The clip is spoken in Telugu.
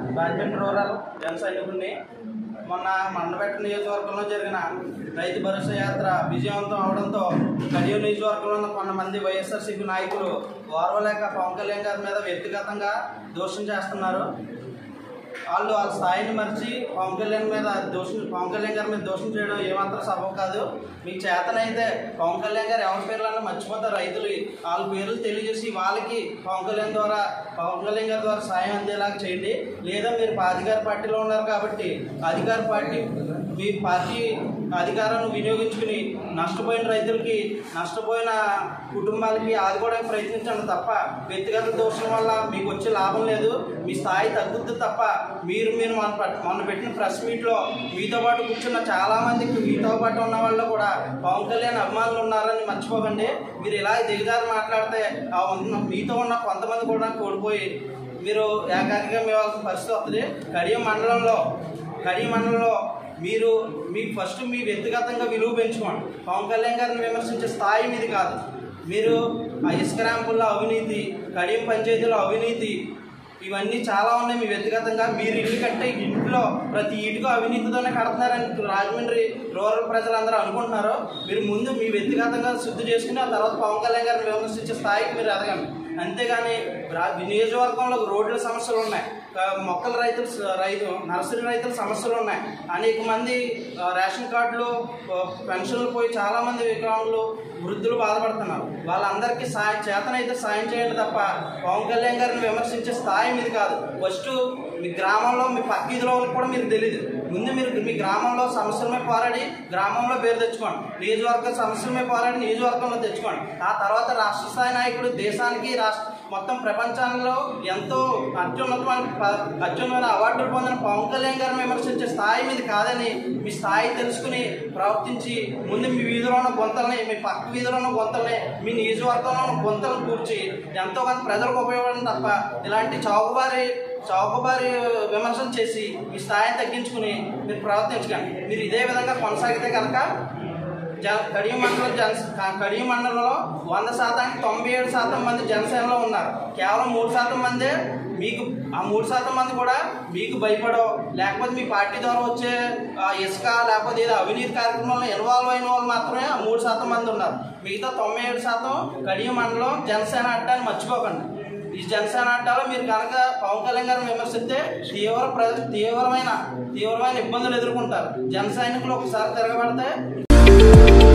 రాజమండ్రి రూరల్ జన సైనికుడిని. మొన్న మండపేట నియోజకవర్గంలో జరిగిన రైతు భరోసా యాత్ర విజయవంతం అవడంతో కడియం నియోజకవర్గంలో ఉన్న కొంతమంది వైఎస్ఆర్సీపీ నాయకులు ఓర్వలేక పవన్ కళ్యాణ్ గారి మీద వ్యక్తిగతంగా దోషం చేస్తున్నారు. వాళ్ళు వాళ్ళ స్థాయిని మర్చి పవన్ కళ్యాణ్ గారి మీద దోషం చేయడం ఏమాత్రం సబబు కాదు. మీకు చేతనైతే పవన్ కళ్యాణ్ గారు ఎవరి పేర్లన్నా మర్చిపోతారు. రైతులు వాళ్ళ పేర్లు తెలియజేసి వాళ్ళకి పవన్ కళ్యాణ్ గారి ద్వారా సాయం అందేలాగా చేయండి. లేదా మీరు అధికార పార్టీలో ఉన్నారు కాబట్టి అధికార పార్టీ మీ పార్టీ అధికారాన్ని వినియోగించుకుని నష్టపోయిన రైతులకి నష్టపోయిన కుటుంబాలకి ఆదుకోవడానికి ప్రయత్నించండి తప్ప వ్యక్తిగత దోషం వల్ల మీకు వచ్చే లాభం లేదు. మీ స్థాయి తగ్గుద్ది తప్ప మీరు మొన్న పెట్టిన ప్రెస్ మీట్లో మీతో పాటు కూర్చున్న చాలామందికి మీతో పాటు ఉన్న వాళ్ళు కూడా పవన్ కళ్యాణ్ అభిమానులు ఉన్నారని మర్చిపోకండి. మీరు ఇలా దిగజారి మాట్లాడితే మీతో ఉన్న కొంతమంది కూడా కోల్పోయి మీరు ఏకాకిగా మీ వాళ్ళకి పరిస్థితి వస్తుంది. కడియం మండలంలో మీకు ఫస్ట్ మీ వ్యక్తిగతంగా విలువ పెంచుకోండి. పవన్ కళ్యాణ్ గారిని విమర్శించే స్థాయి మీది కాదు. మీరు ఆ ఇసుక ర్యాంపుల్లో అవినీతి, కడియం పంచాయతీలో అవినీతి, ఇవన్నీ చాలా ఉన్నాయి. మీ వ్యక్తిగతంగా మీరు ఇల్లు కట్టే ఇంట్లో ప్రతి ఇటుకు అవినీతితోనే కడుతున్నారని రాజమండ్రి రూరల్ ప్రజలందరూ అనుకుంటున్నారు. మీరు ముందు మీ వ్యక్తిగతంగా శుద్ధి చేసుకుని ఆ తర్వాత పవన్ కళ్యాణ్ గారిని విమర్శించే స్థాయికి మీరు ఎదగండి. అంతేగాని నియోజకవర్గంలో రోడ్ల సమస్యలు ఉన్నాయి, మొక్కల నర్సరీ రైతుల సమస్యలు ఉన్నాయి. అనేక మంది రేషన్ కార్డులు పెన్షన్లు పోయి చాలామంది వికలాంగులు వృద్ధులు బాధపడుతున్నారు. వాళ్ళందరికీ చేతనైతే సాయం చేయండి తప్ప పవన్ కళ్యాణ్ గారిని విమర్శించే స్థాయి మీది కాదు. ఫస్ట్ మీ గ్రామంలో మీ పక్క వీధిలో కూడా మీకు తెలియదు. ముందు మీరు మీ గ్రామంలో సమస్యలమే పోరాడి గ్రామంలో పేరు తెచ్చుకోండి. నియోజకవర్గ సమస్యలమే పోరాడి నియోజకవర్గంలో తెచ్చుకోండి. ఆ తర్వాత రాష్ట్ర స్థాయి నాయకుడు దేశానికి మొత్తం ప్రపంచంలో ఎంతో అత్యున్నతమైన అవార్డులు పొందిన పవన్ కళ్యాణ్ గారిని విమర్శించే స్థాయి మీది కాదని మీ స్థాయి తెలుసుకుని ప్రవర్తించి ముందు మీ వీధిలో ఉన్న గుంతల్ని, మీ పక్క వీధిలో ఉన్న గుంతల్ని, మీ నియోజకవర్గంలో ఉన్న గుంతలను కూర్చి ఎంతో కొంత ప్రజలకు ఉపయోగపడడం తప్ప ఇలాంటి చౌకబారి విమర్శలు చేసి మీ స్థాయిని తగ్గించుకుని మీరు ప్రవర్తించకండి. మీరు ఇదే విధంగా కొనసాగితే కనుక కడియం మండలంలో 100%కి 97% మంది జనసేనలో ఉన్నారు. కేవలం 3% మందే మీకు, ఆ 3% మంది కూడా మీకు భయపడో లేకపోతే మీ పార్టీ ద్వారా వచ్చే ఇసుక లేకపోతే ఏదో అవినీతి కార్యక్రమంలో ఇన్వాల్వ్ అయిన వాళ్ళు మాత్రమే ఆ 3% మంది ఉన్నారు. మిగతా 97% కడియం మండలం జనసేన అడ్డాన్ని మర్చిపోకండి. ఈ జనసేన అడ్డాలో మీరు కనుక పవన్ కళ్యాణ్ గారిని విమర్శిస్తే తీవ్రమైన ఇబ్బందులు ఎదుర్కొంటారు. జన సైనికులు ఒకసారి తిరగబడితే